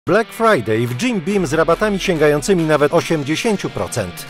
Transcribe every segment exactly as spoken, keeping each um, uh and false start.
Black Friday w Jim Beam z rabatami sięgającymi nawet osiemdziesiąt procent.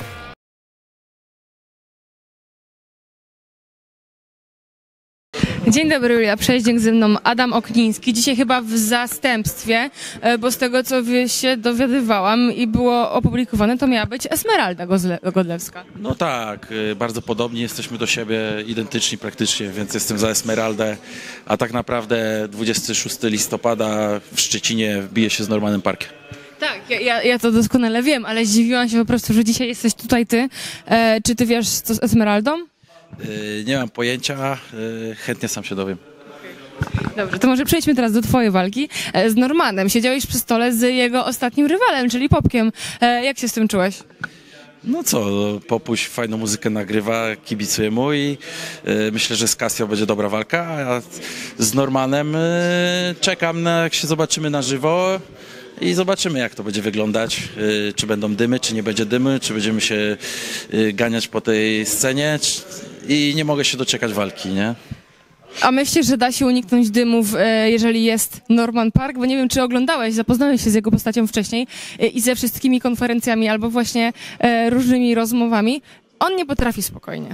Dzień dobry, Julia Przeździek, ze mną Adam Okniński. Dzisiaj chyba w zastępstwie, bo z tego co się dowiadywałam i było opublikowane, to miała być Esmeralda Godlewska. No tak, bardzo podobni, jesteśmy do siebie identyczni praktycznie, więc jestem za Esmeraldę, a tak naprawdę dwudziestego szóstego listopada w Szczecinie wbije się z Normanem Parkiem. Tak, ja, ja to doskonale wiem, ale zdziwiłam się po prostu, że dzisiaj jesteś tutaj ty. E, czy ty wiesz, co z Esmeraldą? Yy, nie mam pojęcia, yy, chętnie sam się dowiem. Dobrze, to może przejdźmy teraz do twojej walki e, z Normanem. Siedziałeś przy stole z jego ostatnim rywalem, czyli Popkiem. E, jak się z tym czułeś? No co, Popuś fajną muzykę nagrywa, kibicuję mu i yy, myślę, że z Casio będzie dobra walka, a z Normanem yy, czekam, na, jak się zobaczymy na żywo. I zobaczymy, jak to będzie wyglądać, yy, czy będą dymy, czy nie będzie dymy, czy będziemy się yy, ganiać po tej scenie czy... i nie mogę się doczekać walki, nie? A myślisz, że da się uniknąć dymów, e, jeżeli jest Norman Park? Bo nie wiem, czy oglądałeś, zapoznałeś się z jego postacią wcześniej e, i ze wszystkimi konferencjami albo właśnie e, różnymi rozmowami. On nie potrafi spokojnie.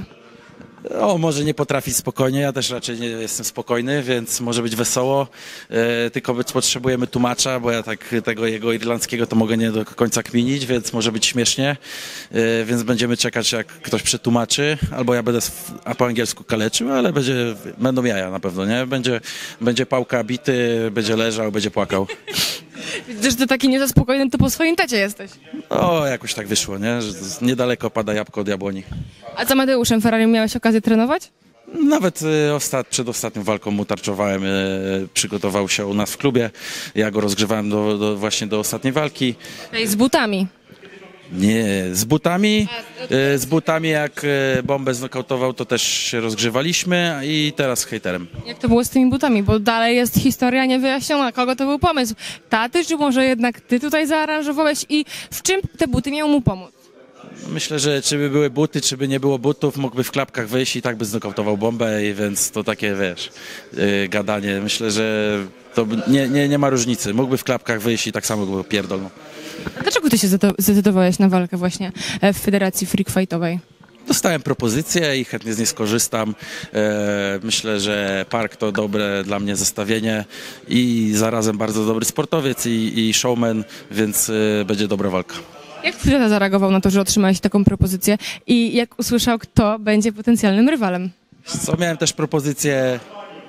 O, może nie potrafić spokojnie, ja też raczej nie jestem spokojny, więc może być wesoło, e, tylko potrzebujemy tłumacza, bo ja tak tego jego irlandzkiego to mogę nie do końca kminić, więc może być śmiesznie, e, więc będziemy czekać, jak ktoś przetłumaczy, albo ja będę a po angielsku kaleczył, ale będzie, będą jaja na pewno, nie? Będzie, będzie pałka bity, będzie leżał, będzie płakał. Widzę, że ty taki niezaspokojony, to po swoim tacie jesteś. O, jakoś tak wyszło, nie? Że niedaleko pada jabłko od jabłoni. A z Amadeuszem Ferrari miałeś okazję trenować? Nawet y, ostat, przed ostatnią walką mu tarczowałem, y, przygotował się u nas w klubie. Ja go rozgrzewałem do, do, właśnie do ostatniej walki. Ej, z butami. Nie, z butami, y, z butami jak y, bombę znokautował, to też się rozgrzewaliśmy i teraz z hejterem. Jak to było z tymi butami? Bo dalej jest historia niewyjaśniona. Kogo to był pomysł? Taty, czy może jednak ty tutaj zaaranżowałeś i w czym te buty miały mu pomóc? Myślę, że czy by były buty, czy by nie było butów, mógłby w klapkach wyjść i tak by znokautował bombę, i więc to takie, wiesz, yy, gadanie. Myślę, że to nie, nie, nie ma różnicy. Mógłby w klapkach wyjść i tak samo by pierdolnął. A dlaczego ty się zdecydowałeś na walkę właśnie w Federacji Freak Fightowej? Dostałem propozycję i chętnie z niej skorzystam. E, myślę, że Park to dobre dla mnie zestawienie i zarazem bardzo dobry sportowiec i, i showman, więc e, będzie dobra walka. Jak twój tata zareagował na to, że otrzymałeś taką propozycję i jak usłyszał, kto będzie potencjalnym rywalem? Co, miałem też propozycję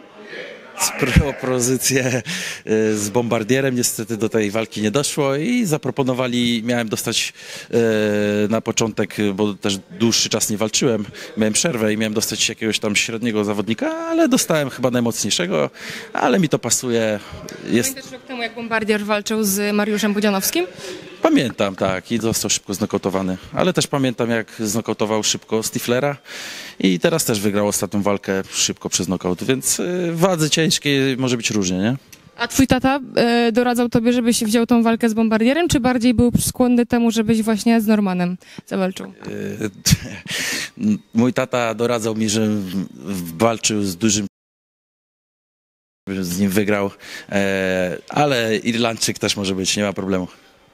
propozycję z Bombardierem, niestety do tej walki nie doszło i zaproponowali, miałem dostać e, na początek, bo też dłuższy czas nie walczyłem, miałem przerwę i miałem dostać jakiegoś tam średniego zawodnika, ale dostałem chyba najmocniejszego, ale mi to pasuje. Jest... Pamiętasz rok temu, jak Bombardier walczył z Mariuszem Budzianowskim? Pamiętam, tak, i został szybko znokautowany, ale też pamiętam, jak znokautował szybko Stiflera i teraz też wygrał ostatnią walkę szybko przez nokaut, więc w wadze ciężkiej może być różnie, nie? A twój tata e, doradzał tobie, żebyś wziął tą walkę z Bombardierem, czy bardziej był skłonny temu, żebyś właśnie z Normanem zawalczył? Mój tata doradzał mi, że walczył z dużym, z nim wygrał, e, ale Irlandczyk też może być, nie ma problemu.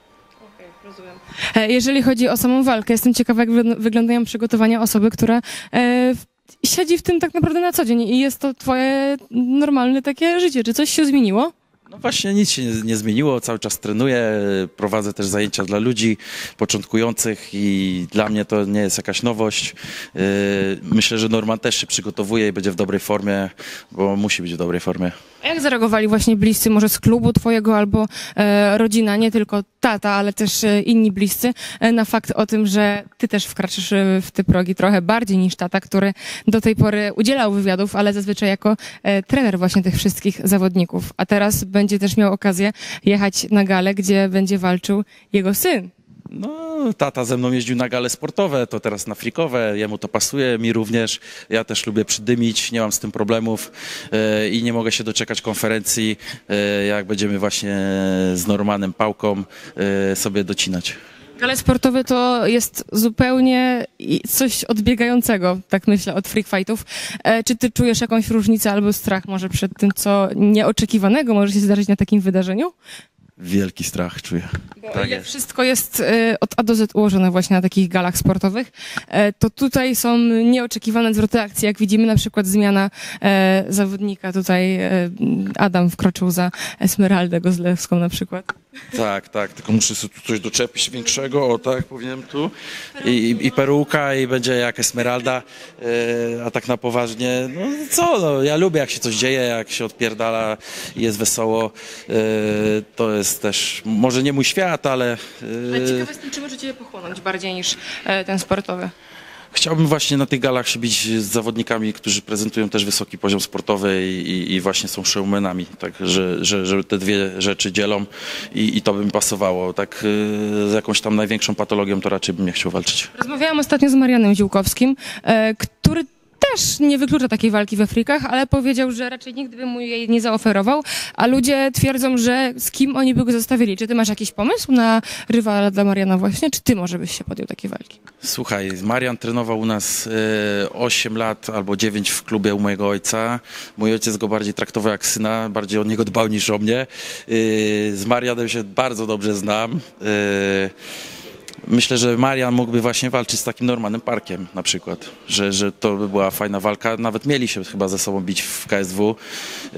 Jeżeli chodzi o samą walkę, jestem ciekawa, jak wyglądają przygotowania osoby, która e, siedzi w tym tak naprawdę na co dzień i jest to twoje normalne takie życie. Czy coś się zmieniło? No właśnie nic się nie, nie zmieniło, cały czas trenuję, prowadzę też zajęcia dla ludzi początkujących i dla mnie to nie jest jakaś nowość. Yy, myślę, że Norman też się przygotowuje i będzie w dobrej formie, bo musi być w dobrej formie. A jak zareagowali właśnie bliscy, może z klubu twojego albo e, rodzina, nie tylko tata, ale też e, inni bliscy, e, na fakt o tym, że ty też wkraczasz w te progi trochę bardziej niż tata, który do tej pory udzielał wywiadów, ale zazwyczaj jako e, trener właśnie tych wszystkich zawodników. A teraz będzie też miał okazję jechać na galę, gdzie będzie walczył jego syn. No, tata ze mną jeździł na gale sportowe, to teraz na frikowe, jemu to pasuje, mi również. Ja też lubię przydymić, nie mam z tym problemów yy, i nie mogę się doczekać konferencji, yy, jak będziemy właśnie z Normanem Pałką yy, sobie docinać. Gale sportowe to jest zupełnie coś odbiegającego, tak myślę, od freak fightów. E, czy ty czujesz jakąś różnicę albo strach może przed tym, co nieoczekiwanego może się zdarzyć na takim wydarzeniu? Wielki strach czuję. Bo Tak ile jest. wszystko jest e, od A do Z ułożone właśnie na takich galach sportowych, e, to tutaj są nieoczekiwane zwroty akcji, jak widzimy na przykład zmiana e, zawodnika, tutaj e, Adam wkroczył za Esmeraldę Gozlewską na przykład. Tak, tak, tylko muszę sobie tu coś doczepić większego, o tak, powinienem tu. I, i, i peruka i będzie jak Esmeralda, e, a tak na poważnie, no co, no, ja lubię jak się coś dzieje, jak się odpierdala i jest wesoło, e, to jest też, może nie mój świat, ale... E, Ale ciekawe jestem, czy może Ciebie pochłonąć bardziej niż e, ten sportowy. Chciałbym właśnie na tych galach się bić z zawodnikami, którzy prezentują też wysoki poziom sportowy i, i, i właśnie są showmanami, tak, że, że, że te dwie rzeczy dzielą i, i to by mi pasowało. Tak y, z jakąś tam największą patologią to raczej bym nie chciał walczyć. Rozmawiałam ostatnio z Marianem Ziółkowskim, e, który też nie wyklucza takiej walki we frikach, ale powiedział, że raczej nigdy by mu jej nie zaoferował, a ludzie twierdzą, że z kim oni by go zostawili. Czy ty masz jakiś pomysł na rywala dla Mariana właśnie, czy ty może byś się podjął takiej walki? Słuchaj, Marian trenował u nas y, osiem lat albo dziewięć w klubie u mojego ojca. Mój ojciec go bardziej traktował jak syna, bardziej o niego dbał niż o mnie. Y, z Marianem się bardzo dobrze znam. Y, Myślę, że Marian mógłby właśnie walczyć z takim Normanem Parkiem na przykład, że, że to by była fajna walka. Nawet mieli się chyba ze sobą bić w K S W. Yy,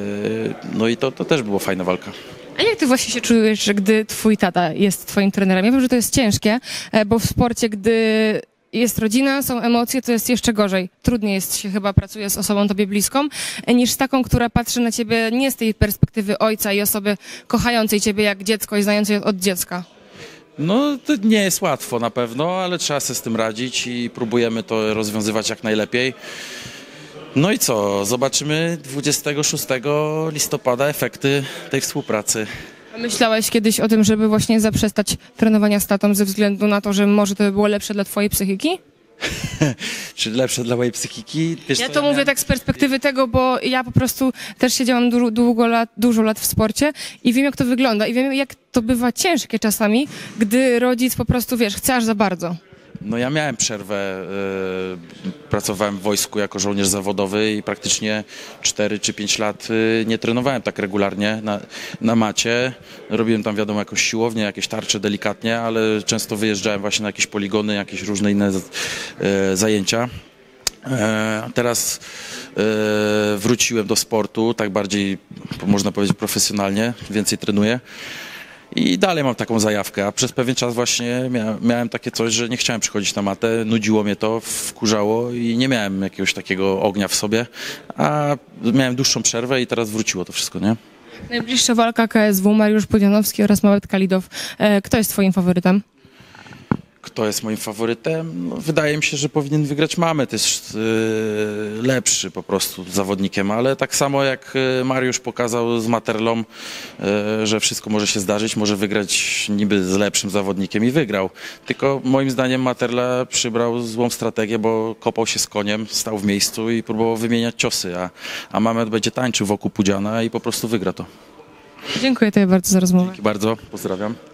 no i to, to też była fajna walka. A jak ty właśnie się czujesz, gdy twój tata jest twoim trenerem? Ja wiem, że to jest ciężkie, e, bo w sporcie, gdy jest rodzina, są emocje, to jest jeszcze gorzej. Trudniej jest się chyba pracuje z osobą tobie bliską, e, niż z taką, która patrzy na ciebie nie z tej perspektywy ojca i osoby kochającej ciebie jak dziecko i znającej od dziecka. No to nie jest łatwo na pewno, ale trzeba sobie z tym radzić i próbujemy to rozwiązywać jak najlepiej. No i co, zobaczymy dwudziestego szóstego listopada efekty tej współpracy. A myślałeś kiedyś o tym, żeby właśnie zaprzestać trenowania z tatą ze względu na to, że może to by było lepsze dla twojej psychiki? Czy lepsze dla mojej psychiki? Wiesz Ja co, to mówię miałem- tak z perspektywy tego, bo ja po prostu też siedziałam du- długo lat, dużo lat w sporcie i wiem, jak to wygląda i wiem, jak to bywa ciężkie czasami, gdy rodzic po prostu, wiesz, chce aż za bardzo. No ja miałem przerwę, y, pracowałem w wojsku jako żołnierz zawodowy i praktycznie cztery czy pięć lat y, nie trenowałem tak regularnie na, na macie. Robiłem tam wiadomo jakąś siłownię, jakieś tarcze delikatnie, ale często wyjeżdżałem właśnie na jakieś poligony, jakieś różne inne y, zajęcia. E, Teraz e, wróciłem do sportu, tak bardziej, można powiedzieć, profesjonalnie, więcej trenuję i dalej mam taką zajawkę, a przez pewien czas właśnie mia, miałem takie coś, że nie chciałem przychodzić na matę, nudziło mnie to, wkurzało i nie miałem jakiegoś takiego ognia w sobie, a miałem dłuższą przerwę i teraz wróciło to wszystko, nie? Najbliższa walka K S W, Mariusz Pudzianowski oraz Małet Kalidow. E, Kto jest twoim faworytem? Kto jest moim faworytem? No, wydaje mi się, że powinien wygrać Mamy, to jest yy, lepszy po prostu zawodnikiem, ale tak samo jak yy, Mariusz pokazał z Materlą, yy, że wszystko może się zdarzyć, może wygrać niby z lepszym zawodnikiem i wygrał. Tylko moim zdaniem Materla przybrał złą strategię, bo kopał się z koniem, stał w miejscu i próbował wymieniać ciosy, a, a Mamet będzie tańczył wokół Pudziana i po prostu wygra to. Dziękuję tobie bardzo za rozmowę. Dzięki bardzo, pozdrawiam.